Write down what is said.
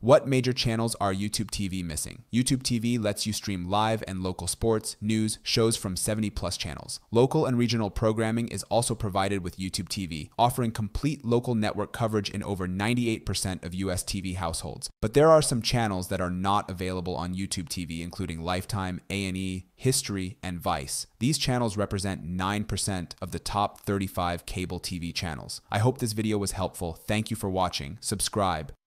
What major channels are YouTube TV missing? YouTube TV lets you stream live and local sports, news, shows from 70+ channels. Local and regional programming is also provided with YouTube TV, offering complete local network coverage in over 98% of US TV households. But there are some channels that are not available on YouTube TV, including Lifetime, A&E, History, and Vice. These channels represent 9% of the top 35 cable TV channels. I hope this video was helpful. Thank you for watching. Subscribe.